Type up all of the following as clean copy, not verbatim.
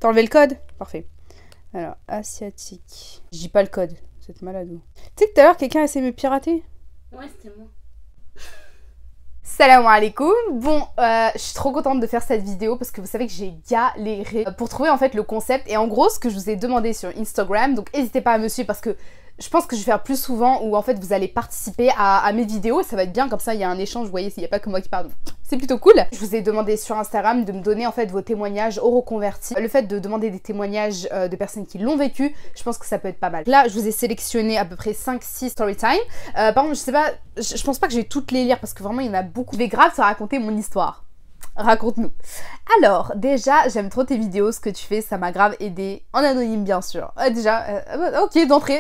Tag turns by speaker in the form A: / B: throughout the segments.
A: T'as enlevé le code? Parfait. Alors, asiatique. Je dis pas le code. Vous êtes malade, vous. Tu sais que tout à l'heure, quelqu'un a essayé de me pirater?
B: Ouais, c'était moi.
A: Salam alaikum. Bon, je suis trop contente de faire cette vidéo parce que vous savez que j'ai galéré pour trouver en fait le concept. Et en gros, ce que je vous ai demandé sur Instagram, donc n'hésitez pas à me suivre parce que je pense que je vais faire plus souvent où en fait vous allez participer à mes vidéos. Ça va être bien, comme ça il y a un échange, vous voyez, s'il n'y a pas que moi qui parle. C'est plutôt cool. Je vous ai demandé sur Instagram de me donner en fait vos témoignages aux reconvertis. Le fait de demander des témoignages de personnes qui l'ont vécu, je pense que ça peut être pas mal. Là, je vous ai sélectionné à peu près 5-6 story time. Par contre, je sais pas, je pense pas que je vais toutes les lire parce que vraiment il y en a beaucoup. Je vais grave te raconter mon histoire. Raconte-nous. Alors, déjà, j'aime trop tes vidéos, ce que tu fais, ça m'a grave aidé. En anonyme, bien sûr. Ok, d'entrée.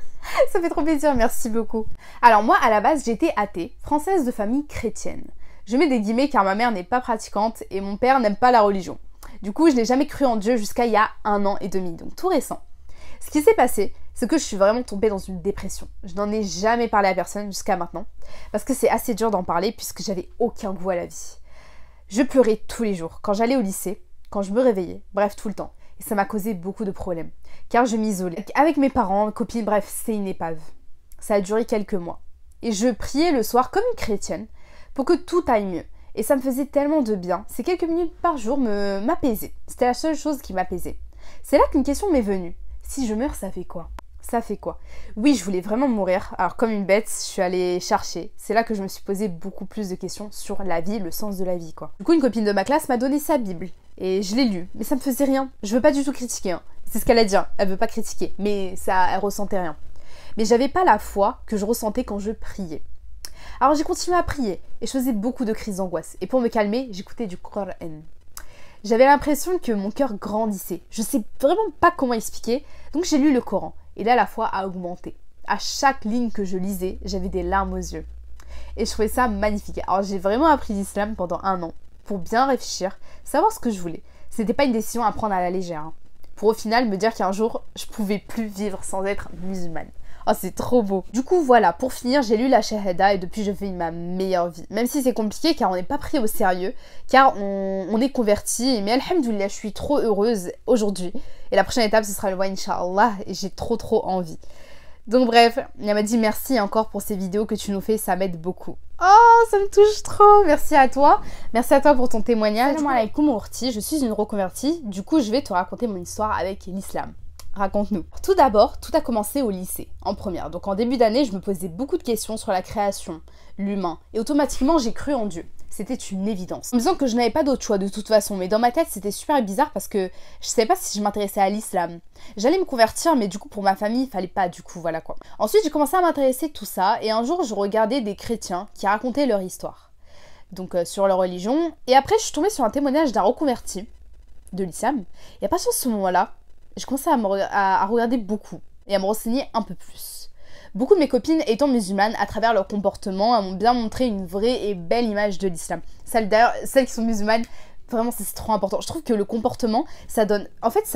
A: Ça fait trop plaisir, merci beaucoup. Alors moi, à la base, j'étais athée, française de famille chrétienne. Je mets des guillemets car ma mère n'est pas pratiquante et mon père n'aime pas la religion. Du coup, je n'ai jamais cru en Dieu jusqu'à il y a 1 an et demi, donc tout récent. Ce qui s'est passé, c'est que je suis vraiment tombée dans une dépression. Je n'en ai jamais parlé à personne jusqu'à maintenant, parce que c'est assez dur d'en parler puisque j'avais aucun goût à la vie. Je pleurais tous les jours, quand j'allais au lycée, quand je me réveillais, bref, tout le temps. Et ça m'a causé beaucoup de problèmes, car je m'isolais. Avec mes parents, copines, bref, c'est une épave. Ça a duré quelques mois. Et je priais le soir comme une chrétienne, pour que tout aille mieux. Et ça me faisait tellement de bien. Ces quelques minutes par jour m'apaisaient. C'était la seule chose qui m'apaisait. C'est là qu'une question m'est venue. Si je meurs, ça fait quoi? Ça fait quoi? Oui, je voulais vraiment mourir. Alors comme une bête, je suis allée chercher. C'est là que je me suis posé beaucoup plus de questions sur la vie, le sens de la vie, quoi. Du coup, une copine de ma classe m'a donné sa Bible. Et je l'ai lue. Mais ça me faisait rien. Je veux pas du tout critiquer, hein. C'est ce qu'elle a dit, hein. Elle veut pas critiquer. Mais ça, elle ressentait rien. Mais j'avais pas la foi que je ressentais quand je priais. Alors j'ai continué à prier. Et je faisais beaucoup de crises d'angoisse. Et pour me calmer, j'écoutais du Coran. J'avais l'impression que mon cœur grandissait. Je sais vraiment pas comment expliquer. Donc j'ai lu le Coran. Et là, la foi a augmenté. À chaque ligne que je lisais, j'avais des larmes aux yeux. Et je trouvais ça magnifique. Alors j'ai vraiment appris l'islam pendant 1 an. Pour bien réfléchir, savoir ce que je voulais. C'était pas une décision à prendre à la légère. Hein. Pour au final me dire qu'un jour, je pouvais plus vivre sans être musulmane. Oh, c'est trop beau. Du coup, voilà, pour finir, j'ai lu la Shahada et depuis, je vis ma meilleure vie. Même si c'est compliqué car on n'est pas pris au sérieux, car on est converti. Mais alhamdoulilah, je suis trop heureuse aujourd'hui. Et la prochaine étape, ce sera le wa Inch'Allah et j'ai trop envie. Donc bref, elle m'a dit merci encore pour ces vidéos que tu nous fais, ça m'aide beaucoup. Oh, ça me touche trop. Merci à toi. Merci à toi pour ton témoignage. Salam alaikum Orti, je suis une reconvertie. Du coup, je vais te raconter mon histoire avec l'islam. Raconte-nous. Tout d'abord, tout a commencé au lycée, en première. Donc en début d'année, je me posais beaucoup de questions sur la création, l'humain. Et automatiquement, j'ai cru en Dieu. C'était une évidence. En me disant que je n'avais pas d'autre choix de toute façon. Mais dans ma tête, c'était super bizarre parce que je savais pas si je m'intéressais à l'islam. J'allais me convertir, mais du coup, pour ma famille, il fallait pas, du coup, voilà quoi. Ensuite, j'ai commencé à m'intéresser à tout ça. Et un jour, je regardais des chrétiens qui racontaient leur histoire. Donc sur leur religion. Et après, je suis tombée sur un témoignage d'un reconverti de l'islam. Et à partir de ce moment-là, j'ai commencé à regarder beaucoup et à me renseigner un peu plus. Beaucoup de mes copines étant musulmanes, à travers leur comportement, m'ont bien montré une vraie et belle image de l'islam. D'ailleurs, celles qui sont musulmanes, vraiment c'est trop important. Je trouve que le comportement, ça donne... En fait,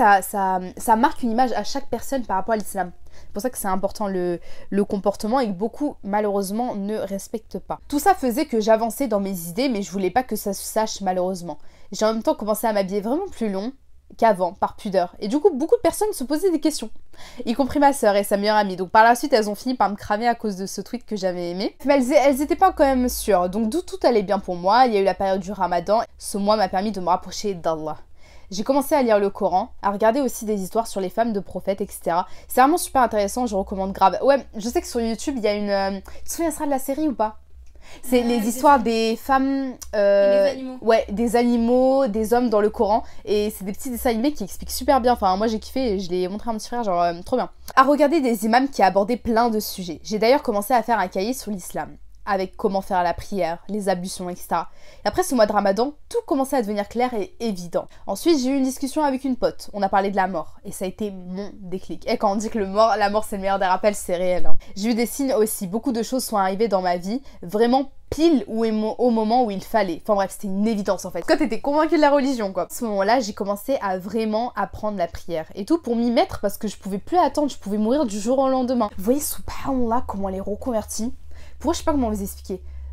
A: ça marque une image à chaque personne par rapport à l'islam. C'est pour ça que c'est important le comportement et que beaucoup, malheureusement, ne respectent pas. Tout ça faisait que j'avançais dans mes idées, mais je voulais pas que ça se sache, malheureusement. J'ai en même temps commencé à m'habiller vraiment plus long qu'avant, par pudeur. Et du coup, beaucoup de personnes se posaient des questions, y compris ma sœur et sa meilleure amie. Donc par la suite, elles ont fini par me cramer à cause de ce tweet que j'avais aimé. Mais elles étaient pas quand même sûres. Donc d'où tout allait bien pour moi. Il y a eu la période du Ramadan. Ce mois m'a permis de me rapprocher d'Allah. J'ai commencé à lire le Coran, à regarder aussi des histoires sur les femmes de prophètes, etc. C'est vraiment super intéressant, je recommande grave. Ouais, je sais que sur YouTube, il y a une... Tu te souviens de la série ou pas? C'est les histoires des femmes...
B: Et les animaux.
A: Ouais, des animaux, des hommes dans le Coran. Et c'est des petits dessins animés qui expliquent super bien. Enfin, moi j'ai kiffé et je l'ai montré à mon petit frère, genre trop bien. À regarder des imams qui abordaient plein de sujets. J'ai d'ailleurs commencé à faire un cahier sur l'islam. Avec comment faire la prière, les ablutions, etc. Et après ce mois de Ramadan, tout commençait à devenir clair et évident. Ensuite, j'ai eu une discussion avec une pote. On a parlé de la mort. Et ça a été mon déclic. Et quand on dit que la mort c'est le meilleur des rappels, c'est réel. Hein. J'ai eu des signes aussi. Beaucoup de choses sont arrivées dans ma vie. Vraiment pile au moment où il fallait. Enfin bref, c'était une évidence en fait. Quand t'étais convaincue de la religion quoi. À ce moment-là, j'ai commencé à vraiment apprendre la prière. Et tout pour m'y mettre parce que je pouvais plus attendre. Je pouvais mourir du jour au lendemain. Vous voyez, subhanallah, comment les reconvertis. Pour eux, je sais pas comment vous expliquer.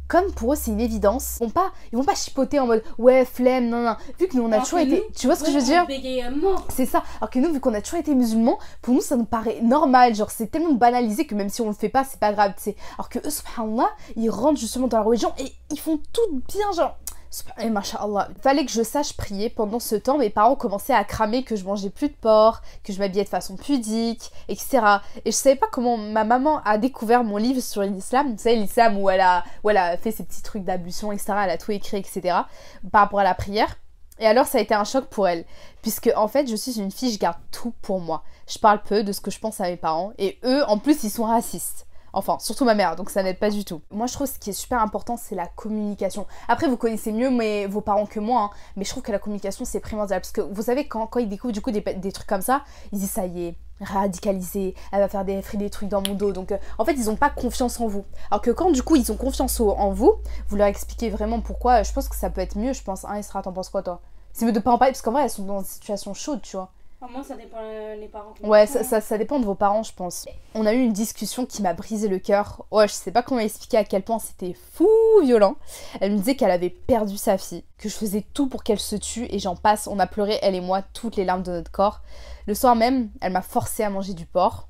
A: comme pour eux c'est une évidence, ils vont pas chipoter en mode ouais flemme, non. Vu que nous on a toujours été, tu vois ce que je veux dire? C'est ça. Alors que nous, vu qu'on a toujours été musulmans, pour nous ça nous paraît normal, genre c'est tellement banalisé que même si on le fait pas, c'est pas grave, tu sais. Alors que eux, subhanallah, ils rentrent justement dans la religion et ils font tout bien, genre. Et masha'Allah. Fallait que je sache prier. Pendant ce temps, mes parents commençaient à cramer que je mangeais plus de porc, que je m'habillais de façon pudique, etc. Et je savais pas comment ma maman a découvert mon livre sur l'islam. Vous savez, l'islam où elle a fait ses petits trucs d'ablution, etc. Elle a tout écrit, etc. par rapport à la prière. Et alors, ça a été un choc pour elle. Puisque, en fait, je suis une fille, je garde tout pour moi. Je parle peu de ce que je pense à mes parents. Et eux, en plus, ils sont racistes. Enfin, surtout ma mère, donc ça n'aide pas du tout. Moi, je trouve ce qui est super important, c'est la communication. Après, vous connaissez mieux vos parents que moi, hein, mais je trouve que la communication, c'est primordial. Parce que vous savez, quand ils découvrent du coup des trucs comme ça, ils disent ça y est, radicalisée, elle va faire des trucs dans mon dos. Donc, en fait, ils n'ont pas confiance en vous. Alors que quand, du coup, ils ont confiance en vous, vous leur expliquez vraiment pourquoi, je pense que ça peut être mieux, je pense. Hein, Isra, t'en penses quoi, toi? C'est mieux de pas en parler, parce qu'en vrai, elles sont dans une situation chaude, tu vois.
B: Moi, ça dépend les parents.
A: Ouais, ça dépend de vos parents, je pense. On a eu une discussion qui m'a brisé le cœur. Ouais, je sais pas comment expliquer à quel point c'était fou violent. Elle me disait qu'elle avait perdu sa fille, que je faisais tout pour qu'elle se tue, et j'en passe. On a pleuré, elle et moi, toutes les larmes de notre corps. Le soir même, elle m'a forcé à manger du porc,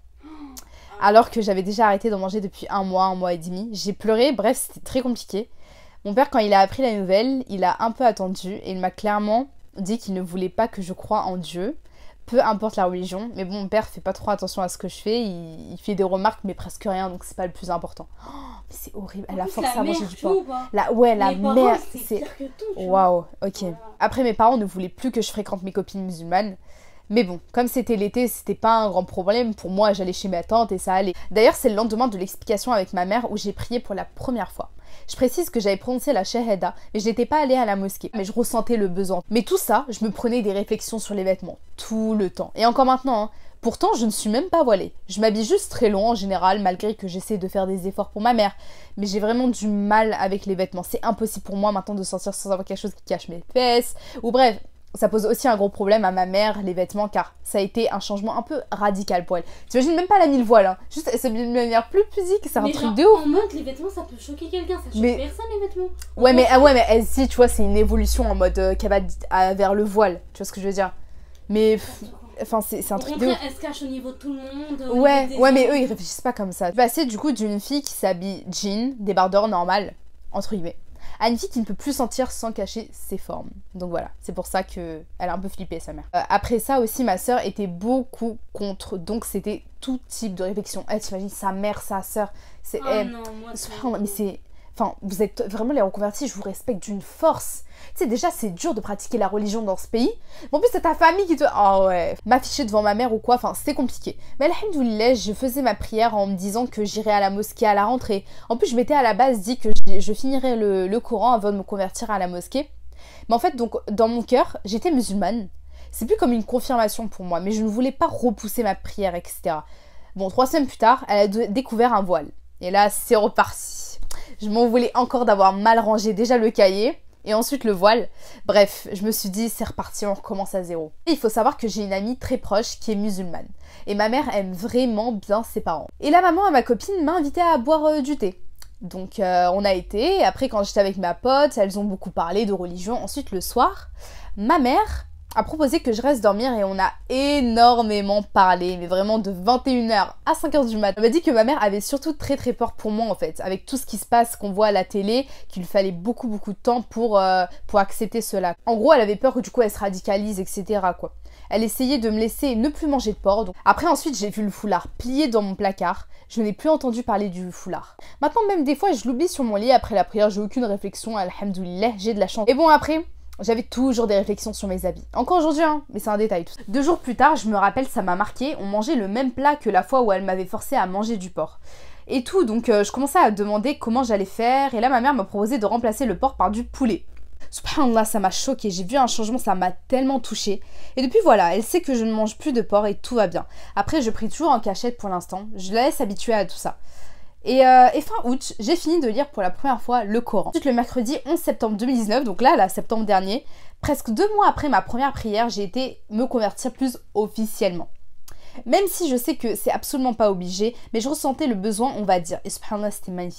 A: alors que j'avais déjà arrêté d'en manger depuis un mois et demi. J'ai pleuré, bref, c'était très compliqué. Mon père, quand il a appris la nouvelle, il a un peu attendu, et il m'a clairement dit qu'il ne voulait pas que je croie en Dieu. Peu importe la religion, mais bon, mon père fait pas trop attention à ce que je fais, il fait des remarques, mais presque rien, donc c'est pas le plus important. Oh, mais c'est horrible, elle a forcé à manger du porc. La mère, c'est... Waouh, ok. Voilà. Après, mes parents ne voulaient plus que je fréquente mes copines musulmanes, mais bon, comme c'était l'été, c'était pas un grand problème. Pour moi, j'allais chez ma tante et ça allait. D'ailleurs, c'est le lendemain de l'explication avec ma mère où j'ai prié pour la première fois. Je précise que j'avais prononcé la shahada, mais je n'étais pas allée à la mosquée, mais je ressentais le besoin. Mais tout ça, je me prenais des réflexions sur les vêtements, tout le temps. Et encore maintenant, hein. Pourtant, je ne suis même pas voilée. Je m'habille juste très long en général, malgré que j'essaie de faire des efforts pour ma mère. Mais j'ai vraiment du mal avec les vêtements. C'est impossible pour moi maintenant de sortir sans avoir quelque chose qui cache mes fesses. Ou bref, ça pose aussi un gros problème à ma mère, les vêtements, car ça a été un changement un peu radical pour elle. T'imagines, même pas elle a mis le voile, hein. Juste elle s'habille de manière plus pudique, c'est un truc de ouf.
B: En mode, les vêtements, ça peut choquer quelqu'un, ça choque personne, les vêtements.
A: Ouais, mais elle, si, tu vois, c'est une évolution en mode qu'elle va vers le voile, tu vois ce que je veux dire. Mais, enfin, c'est un truc de ouf.
B: Elle se cache au niveau de tout le monde.
A: Ouais, mais eux, ils réfléchissent pas comme ça. Passer du coup d'une fille qui s'habille jean, débardeur normal, entre guillemets, à une fille qui ne peut plus sentir sans cacher ses formes. Donc voilà, c'est pour ça qu'elle a un peu flippé, sa mère. Après ça aussi, ma sœur était beaucoup contre, donc c'était tout type de réflexion. Elle, t'imagines, sa mère, sa sœur, c'est elle.
B: Non, moi,
A: mais c'est... Enfin, vous êtes vraiment les reconvertis, je vous respecte d'une force. Tu sais, déjà, c'est dur de pratiquer la religion dans ce pays. Mais en plus, c'est ta famille qui te... Ah ouais. M'afficher devant ma mère ou quoi, enfin, c'était compliqué. Mais alhamdoulilah, je faisais ma prière en me disant que j'irais à la mosquée à la rentrée. En plus, je m'étais à la base dit que je finirais le Coran avant de me convertir à la mosquée. Mais en fait, donc, dans mon cœur, j'étais musulmane. C'est plus comme une confirmation pour moi, mais je ne voulais pas repousser ma prière, etc. Bon, 3 semaines plus tard, elle a découvert un voile. Et là, c'est reparti. Je m'en voulais encore d'avoir mal rangé déjà le cahier et ensuite le voile. Bref, je me suis dit c'est reparti, on recommence à zéro. Et il faut savoir que j'ai une amie très proche qui est musulmane. Et ma mère aime vraiment bien ses parents. Et la maman à ma copine m'a invitée à boire du thé. Donc on a été, après quand j'étais avec ma pote, elles ont beaucoup parlé de religion. Ensuite le soir, ma mère a proposé que je reste dormir et on a énormément parlé, mais vraiment de 21h à 5h du matin. Elle m'a dit que ma mère avait surtout très très peur pour moi en fait, avec tout ce qui se passe qu'on voit à la télé, qu'il fallait beaucoup de temps pour accepter cela. En gros, elle avait peur que du coup elle se radicalise, etc. quoi. Elle essayait de me laisser ne plus manger de porc. Donc... Après ensuite j'ai vu le foulard plié dans mon placard, je n'ai plus entendu parler du foulard. Maintenant même des fois je l'oublie sur mon lit après la prière, j'ai aucune réflexion, alhamdoulilah, j'ai de la chance. Et bon après... J'avais toujours des réflexions sur mes habits. Encore aujourd'hui, hein, mais c'est un détail tout ça. 2 jours plus tard, je me rappelle, ça m'a marqué, on mangeait le même plat que la fois où elle m'avait forcé à manger du porc. Et tout, donc je commençais à demander comment j'allais faire, et là ma mère m'a proposé de remplacer le porc par du poulet. Subhanallah, ça m'a choquée, j'ai vu un changement, ça m'a tellement touchée. Et depuis voilà, elle sait que je ne mange plus de porc et tout va bien. Après, je prie toujours en cachette pour l'instant, je la laisse habituer à tout ça. Et fin août, j'ai fini de lire pour la première fois le Coran. Ensuite, le mercredi 11 septembre 2019, donc là, septembre dernier, presque 2 mois après ma première prière, j'ai été me convertir plus officiellement. Même si je sais que c'est absolument pas obligé, mais je ressentais le besoin, on va dire. Et subhanallah, c'était magnifique.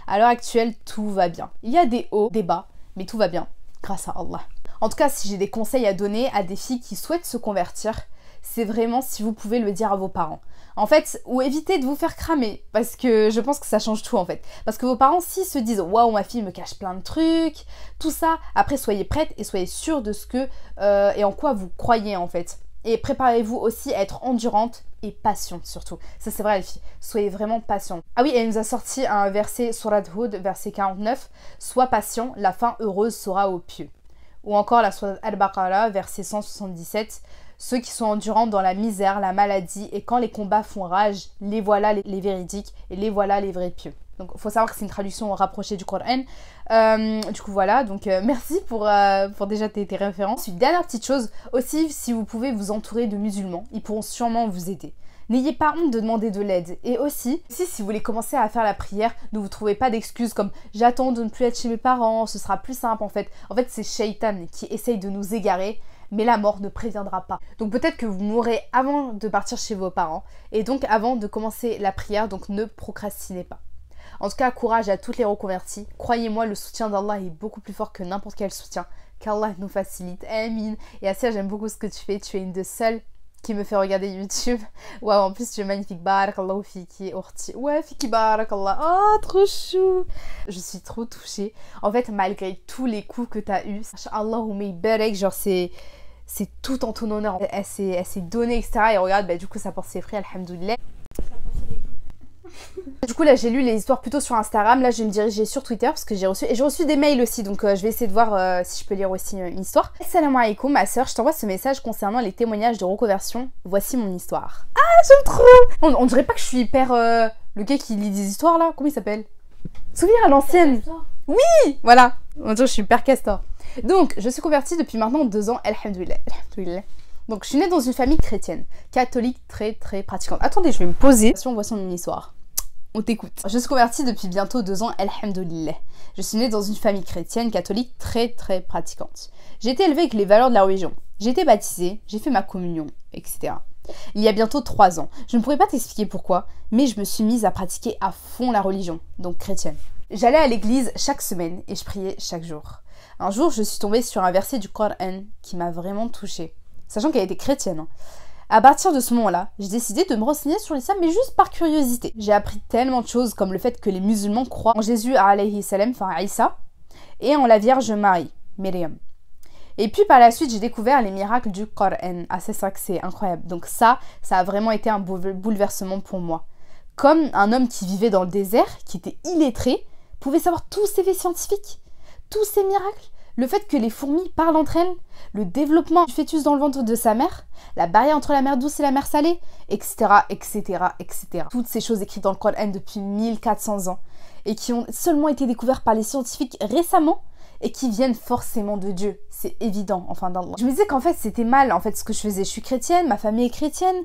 A: À l'heure actuelle, tout va bien. Il y a des hauts, des bas, mais tout va bien, grâce à Allah. En tout cas, si j'ai des conseils à donner à des filles qui souhaitent se convertir, c'est vraiment si vous pouvez le dire à vos parents. En fait, ou évitez de vous faire cramer, parce que je pense que ça change tout en fait. Parce que vos parents, s'ils se disent « Waouh, ma fille me cache plein de trucs », tout ça, après soyez prête et soyez sûre de ce que et en quoi vous croyez en fait. Et préparez-vous aussi à être endurante et patiente surtout. Ça c'est vrai les filles, soyez vraiment patiente. Ah oui, elle nous a sorti un verset Surat Hud, verset 49. « Sois patient, la fin heureuse sera au pieux ». Ou encore la Surat Al-Baqarah, verset 177. Ceux qui sont endurants dans la misère, la maladie, et quand les combats font rage, les voilà les véridiques, et les voilà les vrais pieux. Donc il faut savoir que c'est une traduction rapprochée du Coran. Du coup voilà, donc merci pour déjà tes références. Une dernière petite chose, aussi si vous pouvez vous entourer de musulmans, ils pourront sûrement vous aider. N'ayez pas honte de demander de l'aide. Et aussi, si vous voulez commencer à faire la prière, ne vous trouvez pas d'excuses comme « j'attends de ne plus être chez mes parents, ce sera plus simple en fait ». En fait, c'est Shaitan qui essaye de nous égarer, mais la mort ne préviendra pas. Donc peut-être que vous mourrez avant de partir chez vos parents, et donc avant de commencer la prière, donc ne procrastinez pas. En tout cas, courage à toutes les reconverties. Croyez-moi, le soutien d'Allah est beaucoup plus fort que n'importe quel soutien. Qu'Allah nous facilite. Amin. Et Assia, j'aime beaucoup ce que tu fais. Tu es une de seules qui me fait regarder YouTube. Waouh, en plus tu es magnifique. Barakallahu fiki, orti. Ouais, fiki barakallah. Oh, trop chou. Je suis trop touchée. En fait, malgré tous les coups que tu as eus, Allahumma barak, genre c'est tout en ton honneur. Elle s'est donnée, etc. Et regarde, bah, du coup, ça porte ses fruits, alhamdoulilah. Du coup là j'ai lu les histoires plutôt sur Instagram, là je vais me diriger sur Twitter parce que j'ai reçu des mails aussi, donc je vais essayer de voir si je peux lire aussi une histoire. Assalamu alaikum ma soeur, je t'envoie ce message concernant les témoignages de reconversion, voici mon histoire. Ah j'aime trop. On dirait pas que je suis hyper... le gars qui lit des histoires là, comment il s'appelle? Souvenir à l'ancienne. Oui, voilà, on dirait que je suis hyper castor. Donc je suis convertie depuis maintenant 2 ans, alhamdoulilah, alhamdoulilah. Donc je suis née dans une famille chrétienne, catholique très pratiquante. Attendez, je vais me poser. Voici mon histoire. On t'écoute. Je suis convertie depuis bientôt 2 ans, alhamdoulilah. Je suis née dans une famille chrétienne, catholique très pratiquante. J'ai été élevée avec les valeurs de la religion. J'ai été baptisée, j'ai fait ma communion, etc. Il y a bientôt 3 ans. Je ne pourrais pas t'expliquer pourquoi, mais je me suis mise à pratiquer à fond la religion, donc chrétienne. J'allais à l'église chaque semaine et je priais chaque jour. Un jour, je suis tombée sur un verset du Coran qui m'a vraiment touchée. Sachant qu'elle était chrétienne. Hein. À partir de ce moment-là, j'ai décidé de me renseigner sur l'islam, mais juste par curiosité. J'ai appris tellement de choses comme le fait que les musulmans croient en Jésus alayhi salam, enfin à Isa, et en la Vierge Marie, Myriam. Et puis par la suite, j'ai découvert les miracles du Coran. Ah c'est ça que c'est incroyable. Donc ça a vraiment été un bouleversement pour moi. Comme un homme qui vivait dans le désert, qui était illettré, pouvait savoir tous ces faits scientifiques, tous ces miracles. Le fait que les fourmis parlent entre elles, le développement du fœtus dans le ventre de sa mère, la barrière entre la mer douce et la mer salée, etc., etc., etc. Toutes ces choses écrites dans le Coran depuis 1400 ans et qui ont seulement été découvertes par les scientifiques récemment et qui viennent forcément de Dieu. C'est évident, enfin d'Allah. Je me disais qu'en fait c'était mal, en fait ce que je faisais. Je suis chrétienne, ma famille est chrétienne.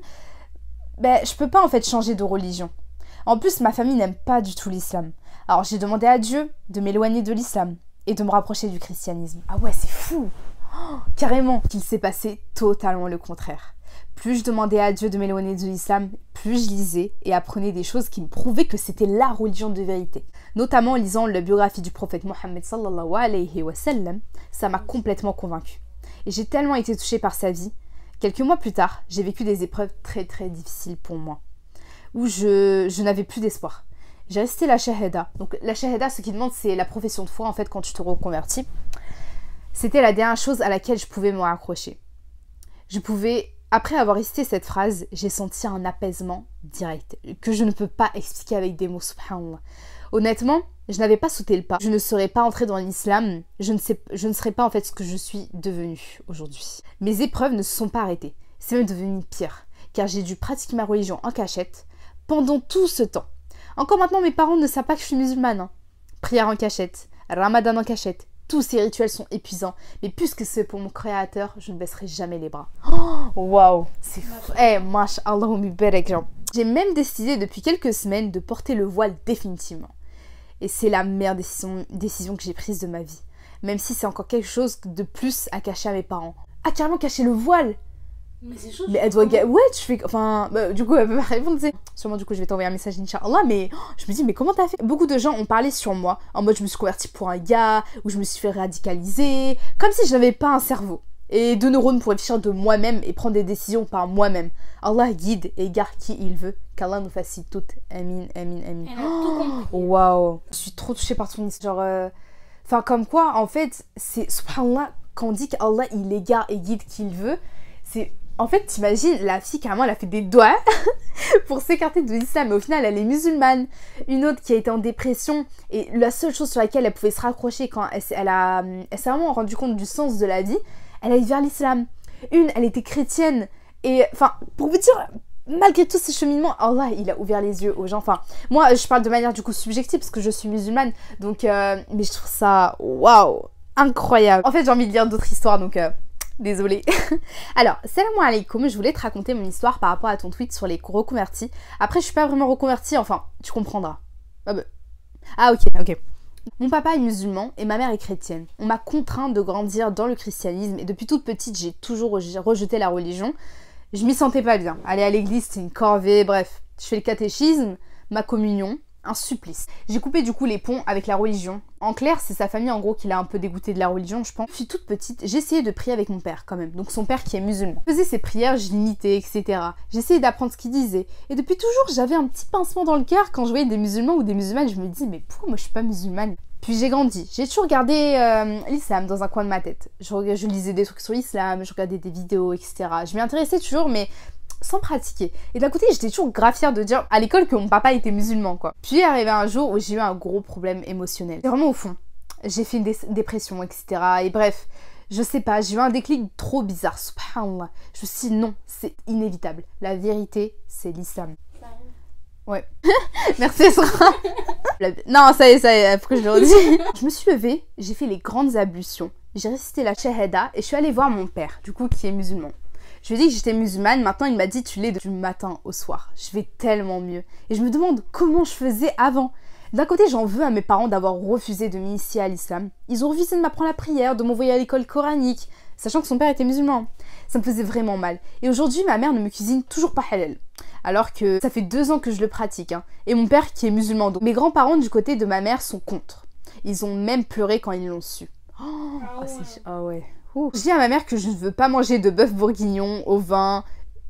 A: Ben je peux pas en fait changer de religion. En plus ma famille n'aime pas du tout l'islam. Alors j'ai demandé à Dieu de m'éloigner de l'islam et de me rapprocher du christianisme. Ah ouais, c'est fou, oh, carrément. Qu'il s'est passé totalement le contraire. Plus je demandais à Dieu de m'éloigner de l'islam, plus je lisais et apprenais des choses qui me prouvaient que c'était la religion de vérité. Notamment en lisant la biographie du prophète Mohammed sallallahu alayhi wa sallam, ça m'a complètement convaincue. Et j'ai tellement été touchée par sa vie, quelques mois plus tard, j'ai vécu des épreuves très difficiles pour moi, où je n'avais plus d'espoir. J'ai récité la shahada. Donc la shahada, ce qui demande, c'est la profession de foi en fait quand tu te reconvertis. C'était la dernière chose à laquelle je pouvais me raccrocher. Après avoir récité cette phrase, j'ai senti un apaisement direct, que je ne peux pas expliquer avec des mots, subhanallah. Honnêtement, je n'avais pas sauté le pas. Je ne serais pas entrée dans l'islam, je ne serais pas en fait ce que je suis devenue aujourd'hui. Mes épreuves ne se sont pas arrêtées. C'est même devenu pire, car j'ai dû pratiquer ma religion en cachette pendant tout ce temps. Encore maintenant, mes parents ne savent pas que je suis musulmane. Hein. Prière en cachette, ramadan en cachette, tous ces rituels sont épuisants. Mais puisque c'est pour mon créateur, je ne baisserai jamais les bras. Waouh, c'est fou. Eh, mashallah, genre. J'ai même décidé depuis quelques semaines de porter le voile définitivement. Et c'est la meilleure décision que j'ai prise de ma vie. Même si c'est encore quelque chose de plus à cacher à mes parents. Ah, carrément cacher le voile.
B: Mais c'est chaud.
A: Mais elle doit... Ouais, tu fais... Enfin, bah, du coup, elle peut pas répondre, tu sais. Sûrement, du coup, je vais t'envoyer un message, Inch'Allah, mais je me dis, mais comment t'as fait? Beaucoup de gens ont parlé sur moi, en mode, je me suis convertie pour un gars, ou je me suis fait radicaliser, comme si je n'avais pas un cerveau. Et 2 neurones pour réfléchir de moi-même et prendre des décisions par moi-même. Allah guide et égare qui il veut. Qu'Allah nous facilite toutes. Amin, amin, amin.
B: Elle a tout compris.
A: Waouh. Je suis trop touchée par ton histoire. Genre... Enfin, comme quoi, en fait, c'est... Subhanallah, quand on dit qu'Allah, il égare et guide qui il veut, c'est... En fait, t'imagines, la fille, carrément, elle a fait des doigts pour s'écarter de l'islam. Mais au final, elle est musulmane. Une autre qui a été en dépression. Et la seule chose sur laquelle elle pouvait se raccrocher quand elle s'est vraiment rendue compte du sens de la vie, elle allait vers l'islam. Une, elle était chrétienne. Et, enfin, pour vous dire, malgré tous ces cheminements, Allah, il a ouvert les yeux aux gens. Enfin, moi, je parle de manière, du coup, subjective, parce que je suis musulmane. Donc, mais je trouve ça, waouh, incroyable. En fait, j'ai envie de lire d'autres histoires, donc... Désolée. Alors, salam alaikum, je voulais te raconter mon histoire par rapport à ton tweet sur les reconvertis. Après, je suis pas vraiment reconvertie, enfin, tu comprendras. Ah ok. Mon papa est musulman et ma mère est chrétienne. On m'a contraint de grandir dans le christianisme et depuis toute petite, j'ai toujours rejeté la religion. Je m'y sentais pas bien. Aller à l'église, c'était une corvée, bref. Je fais le catéchisme, ma communion, un supplice. J'ai coupé du coup les ponts avec la religion. En clair, c'est sa famille en gros qui l'a un peu dégoûté de la religion, je pense. Depuis toute petite, j'essayais de prier avec mon père quand même. Donc son père qui est musulman. Je faisais ses prières, je l'imitais, etc. J'essayais d'apprendre ce qu'il disait. Et depuis toujours, j'avais un petit pincement dans le cœur quand je voyais des musulmans ou des musulmanes. Je me dis, mais pourquoi moi je suis pas musulmane? Puis j'ai grandi. J'ai toujours gardé l'islam dans un coin de ma tête. Je lisais des trucs sur l'islam, je regardais des vidéos, etc. Je m'y intéressais toujours, mais sans pratiquer. Et d'un côté, j'étais toujours grave fière de dire à l'école que mon papa était musulman, quoi. Puis est arrivé un jour où j'ai eu un gros problème émotionnel. C'est vraiment au fond. J'ai fait une dépression, etc. Et bref, je sais pas, j'ai eu un déclic trop bizarre, subhanallah. Je me suis dit non, c'est inévitable. La vérité, c'est l'islam. Ouais. Merci Esra. Non, ça y est, pourquoi je le redis? Je me suis levée, j'ai fait les grandes ablutions, j'ai récité la shahada et je suis allée voir mon père, du coup, qui est musulman. Je lui ai dit que j'étais musulmane, maintenant il m'a dit tu l'es du matin au soir. Je vais tellement mieux. Et je me demande comment je faisais avant. D'un côté, j'en veux à mes parents d'avoir refusé de m'initier à l'islam. Ils ont refusé de m'apprendre la prière, de m'envoyer à l'école coranique, sachant que son père était musulman. Ça me faisait vraiment mal. Et aujourd'hui, ma mère ne me cuisine toujours pas halal. Alors que ça fait 2 ans que je le pratique. Et mon père qui est musulman. Donc mes grands-parents du côté de ma mère sont contre. Ils ont même pleuré quand ils l'ont su. Ah ouais. Je dis à ma mère que je ne veux pas manger de bœuf bourguignon au vin,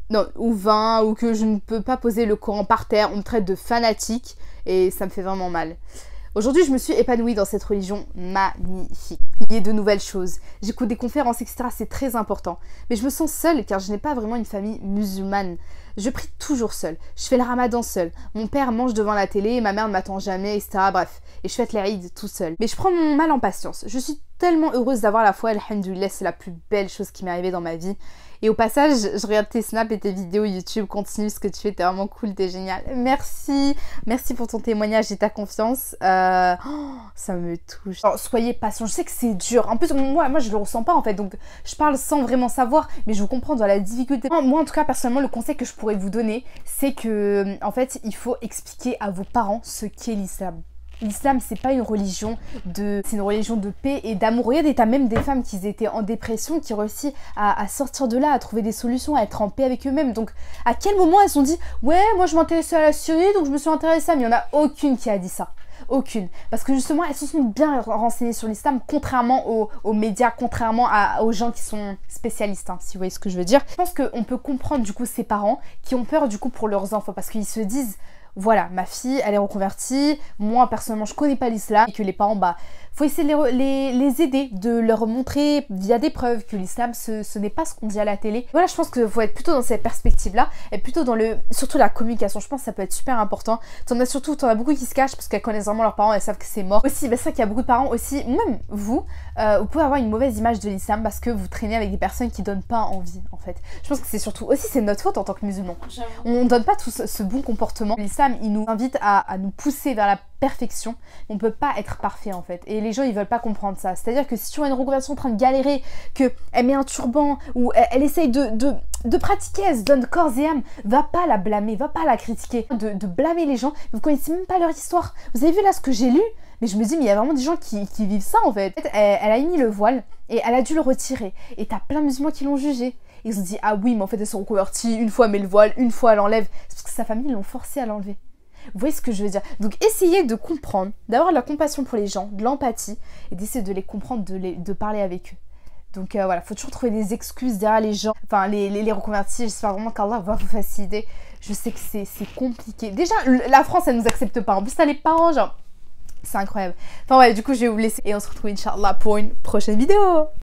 A: ou que je ne peux pas poser le Coran par terre. On me traite de fanatique et ça me fait vraiment mal. Aujourd'hui, je me suis épanouie dans cette religion magnifique. Il y a de nouvelles choses. J'écoute des conférences, etc. C'est très important. Mais je me sens seule car je n'ai pas vraiment une famille musulmane. Je prie toujours seule. Je fais le ramadan seule. Mon père mange devant la télé, ma mère ne m'attend jamais, etc. Bref. Et je fête les Eid tout seul. Mais je prends mon mal en patience. Je suis tellement heureuse d'avoir la foi. Alhamdoulilah, c'est la plus belle chose qui m'est arrivée dans ma vie. Et au passage, je regarde tes snaps et tes vidéos YouTube. Continue ce que tu fais, t'es vraiment cool, t'es génial. Merci. Merci pour ton témoignage et ta confiance. Ça me touche. Alors, soyez patient. Je sais que c'est dur. En plus, moi, je le ressens pas en fait. Donc, je parle sans vraiment savoir. Mais je vous comprends dans la difficulté. Moi, en tout cas, personnellement, le conseil que je pourrais vous donner, c'est que, en fait, il faut expliquer à vos parents ce qu'est l'islam. L'islam, c'est pas une religion c'est une religion de paix et d'amour. Regardez, t'as même des femmes qui étaient en dépression, qui réussissent à sortir de là, à trouver des solutions, à être en paix avec eux-mêmes. Donc, à quel moment elles se sont dit, ouais, moi je m'intéressais à la Syrie, donc je me suis intéressée à ça. Mais il n'y en a aucune qui a dit ça. Aucune. Parce que justement, elles se sont bien renseignées sur l'islam, contrairement aux médias, contrairement aux gens qui sont spécialistes, hein, si vous voyez ce que je veux dire. Je pense qu'on peut comprendre du coup ces parents qui ont peur du coup pour leurs enfants, parce qu'ils se disent, voilà, ma fille, elle est reconvertie, moi personnellement je connais pas l'islam, et que les parents, faut essayer de les aider, de leur montrer via des preuves que l'islam ce n'est pas ce qu'on dit à la télé. Voilà, je pense qu'il faut être plutôt dans cette perspective-là, et plutôt dans surtout la communication. Je pense que ça peut être super important. T'en as beaucoup qui se cachent parce qu'elles connaissent vraiment leurs parents, elles savent que c'est mort. Aussi, c'est vrai qu'il y a beaucoup de parents aussi, même vous pouvez avoir une mauvaise image de l'islam parce que vous traînez avec des personnes qui donnent pas envie, en fait. Je pense que c'est surtout aussi, c'est notre faute en tant que musulmans. On donne pas tout ce bon comportement. L'islam, il nous invite à nous pousser vers la perfection. On peut pas être parfait en fait. Et les gens ils veulent pas comprendre ça. C'est-à-dire que si tu as une reconversion en train de galérer, qu'elle met un turban ou elle essaye de pratiquer, elle se donne corps et âme, va pas la blâmer, va pas la critiquer. De blâmer les gens, vous connaissez même pas leur histoire. Vous avez vu là ce que j'ai lu? Mais je me dis, mais il y a vraiment des gens qui vivent ça en fait. Elle a mis le voile et elle a dû le retirer. Et t'as plein de musulmans qui l'ont jugé. Ils se sont dit, ah oui, mais en fait, elle se reconvertit, une fois elle met le voile, une fois elle enlève. C'est parce que sa famille l'ont forcée à l'enlever. Vous voyez ce que je veux dire? Donc essayez de comprendre, d'avoir de la compassion pour les gens, de l'empathie, et d'essayer de les comprendre, de parler avec eux. Donc voilà, faut toujours trouver des excuses derrière les gens, enfin les reconvertis. J'espère vraiment qu'Allah va vous faciliter. Je sais que c'est compliqué. Déjà, la France, elle nous accepte pas. En plus, t'as les parents, genre, c'est incroyable. Enfin ouais, du coup, je vais vous laisser et on se retrouve, Inch'Allah, pour une prochaine vidéo.